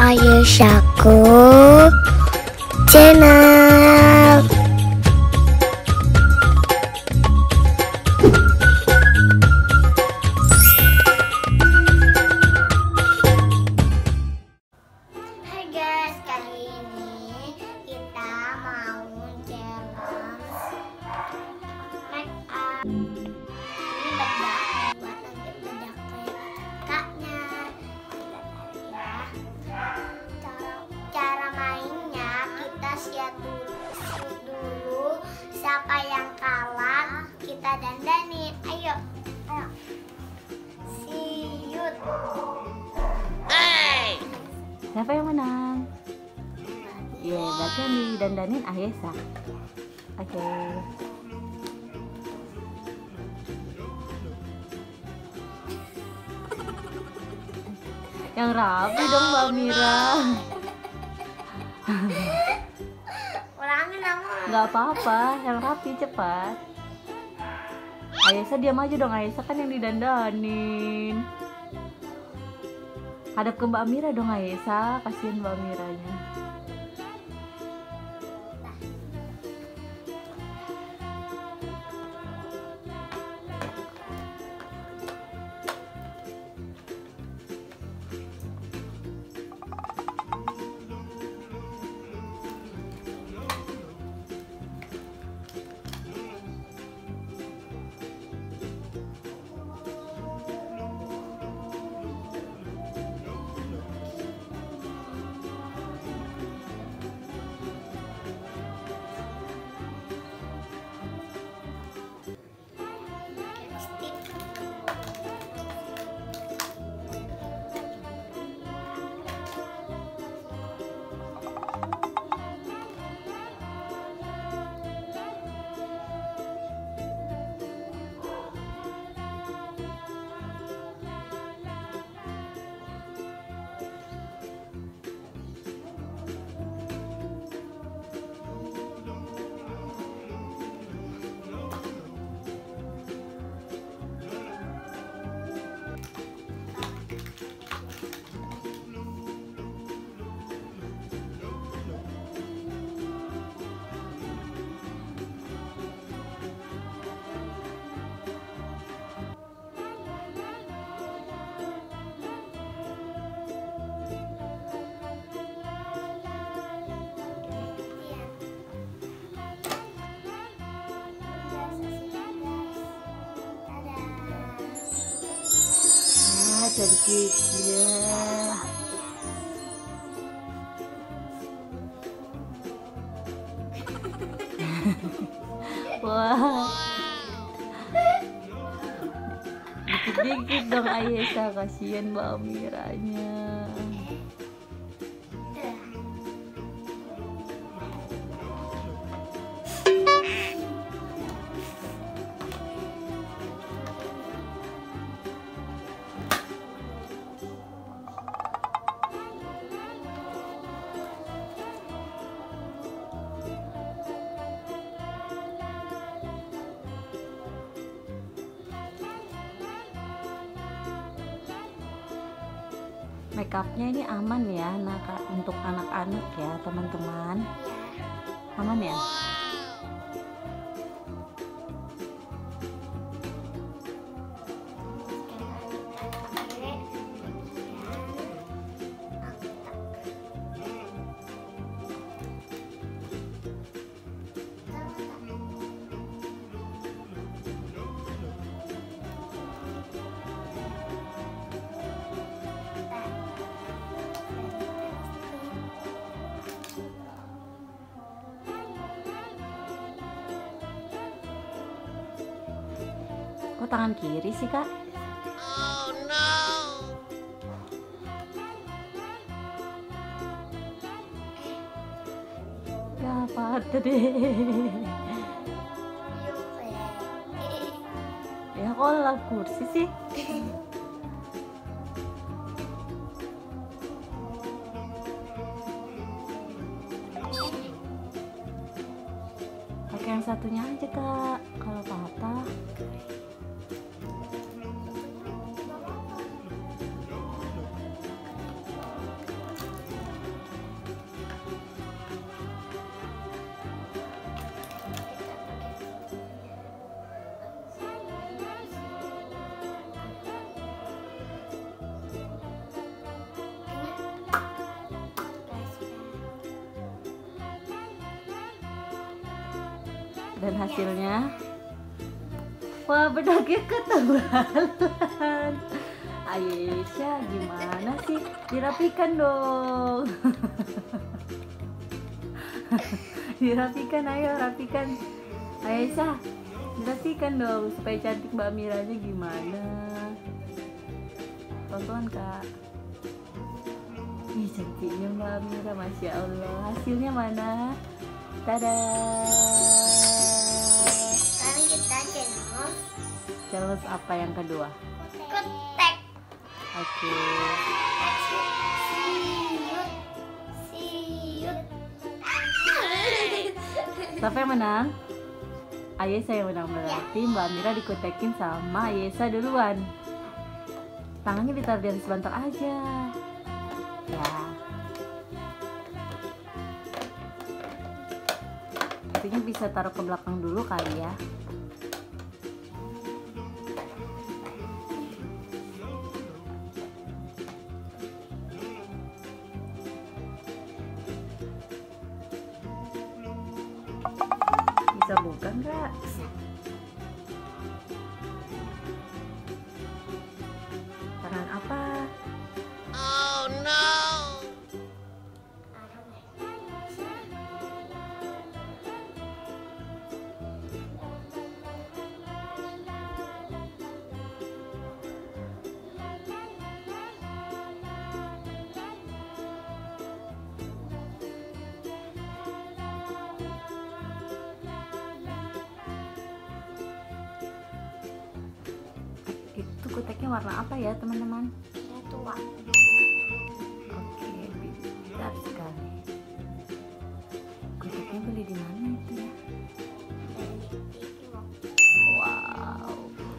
Ayeshaku channel. Hai guys, kali ini kita mau challenge make up. Ini bedak buat nanti bedak kayak kakaknya. Cara mainnya kita siap dulu siapa yang kalah kita dandanin. Ayo siut. Siapa yang menang? Iya, berarti yang didandanin Ayesha. Oke. Yang rapi dong Mbak Mira. Ulangin dong. Nggak apa-apa, yang rapi cepat. Ayesha diam aja dong, Ayesha kan yang didandanin. Hadap ke Mbak Mira dong Ayesha, kasihan Mbak Miranya. Sedikit ya. Wah, dikit-dikit dong Ayesha, kasihan Mbak Miranya. Makeupnya ini aman ya untuk anak-anak ya teman-teman. Aman ya? Kok tangan kiri sih kak? Oh no. Ya patah deh. Ya kok lah kursi sih? Pakai yang satunya aja kak, kalau patah. Dan hasilnya, wah bedaknya ketebalan. Ayesha gimana sih? Dirapikan dong. Dirapikan, ayo rapikan. Ayesha, dirapikan dong supaya cantik Mbak Miranya gimana. Tonton Kak. Ih cantiknya Mbak Mira, Masya Allah. Hasilnya mana? Tada. Sekarang kita Challenge apa yang kedua? kutek. Oke. Siut. Siapa yang menang? Ayesha yang menang, berarti Mbak Mira dikutekin sama Ayesha duluan. Tangannya ditaruh di atas sebentar aja. Ya. Intinya bisa taruh ke belakang dulu kali ya. Bisa buka nggak? Tangan apa? Oh no. Itu kuteknya warna apa ya teman-teman? Tua. Oke, pintar sekali. Kuteknya beli di mana itu ya? Wow.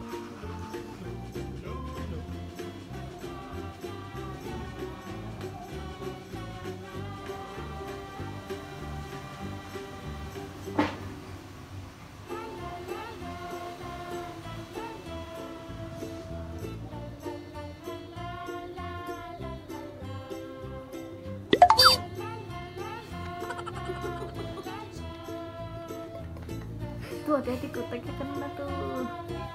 Tuh hati-hati kuteknya kena tuh.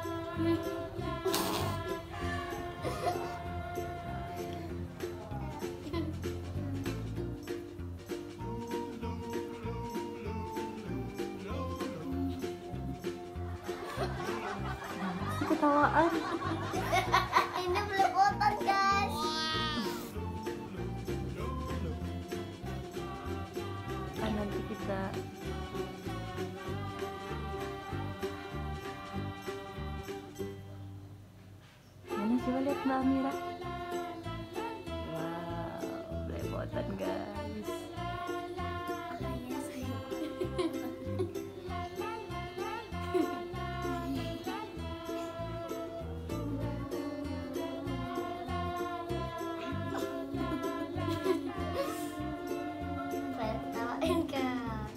Ketawaan. Ini belepotan guys. Kan nanti kita mana coba lihat Mbak Mira. Wow, belepotan guys. Saya ketawain guys.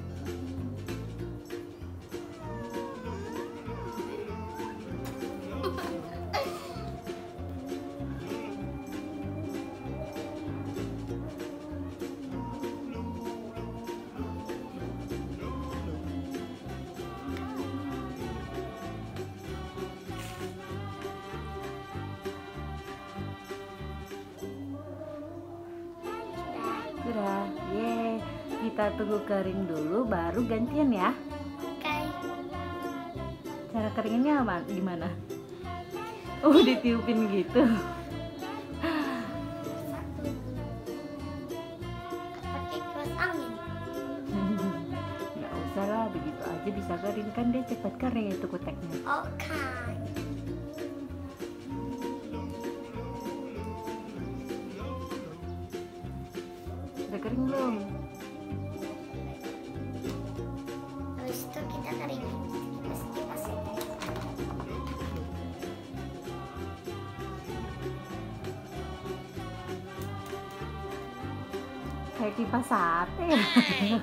Sudah, ye. Kita tunggu kering dulu, baru gantian ya. Oke. Cara keringinnya apa? Gimana? Oh, ditiupin gitu. Pakai kipas angin. Nggak usah lah, begitu aja bisa kering kan deh, cepat kering itu kuteknya. Oke. Udah kering belum? Habis itu kita keringin. Kipas ya guys. Kayak kipas sate. Ini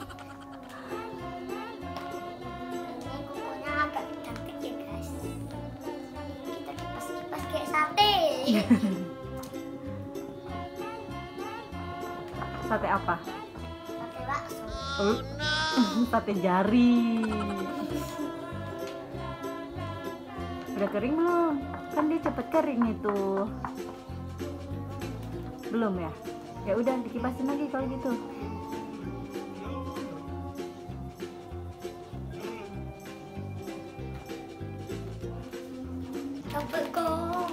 kukunya agak cantik ya guys. Ini kita kipas-kipas kayak sate. Sate apa? Sate bakso. Sate jari. Udah kering belum? Kan dia cepet kering itu. Belum ya? Ya udah dikipasin lagi kalau gitu. Capek kok.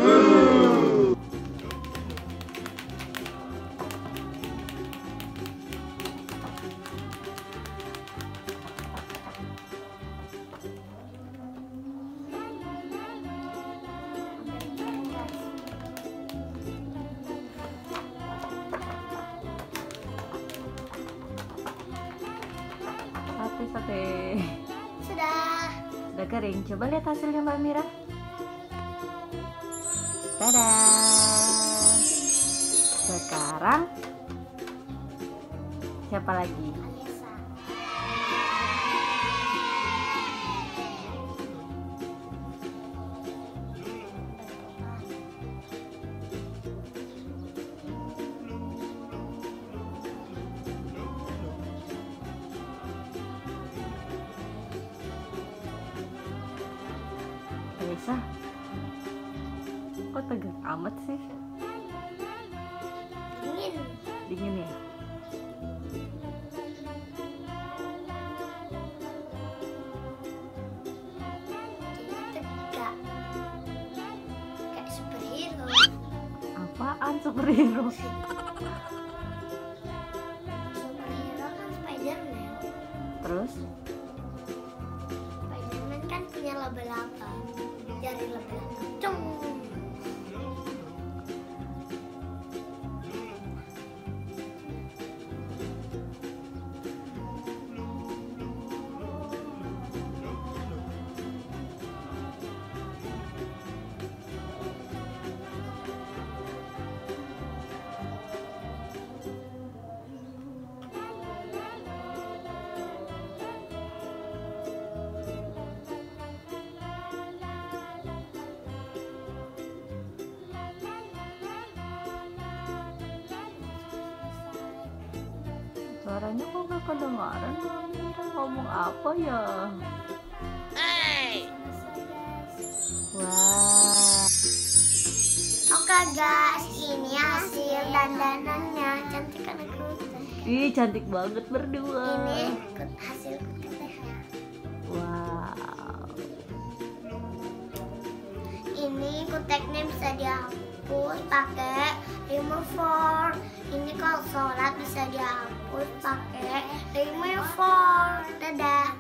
Sate. Sudah kering. Coba lihat hasilnya Mbak Mira. Dadah. Sekarang siapa lagi? Ayesha. Ayesha, kok tegang amat sih? Dingin. Dingin ya? Tegak. Kayak superhero. Apaan superhero? Superhero kan Spiderman. Terus? Spiderman kan punya laba-laba. Jari laba-laba. Cung. Suaranya kok gak kedengaran? Mbak Mira ngomong apa ya? Wah. Oke guys, ini hasil dandanannya. Cantik kan aku? Ih, cantik banget berdua. Ini hasil kuteknya. Wow. Ini kuteknya bisa dihapus pakai remover. Ini kalau sholat bisa dihapus pakai remover. Dadah.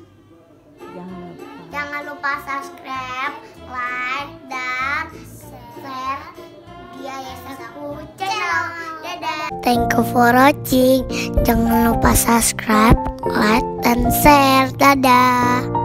Jangan lupa subscribe, like, dan share di Ayeshaku channel. Dadah. Thank you for watching. Jangan lupa subscribe, like, dan share. Dadah.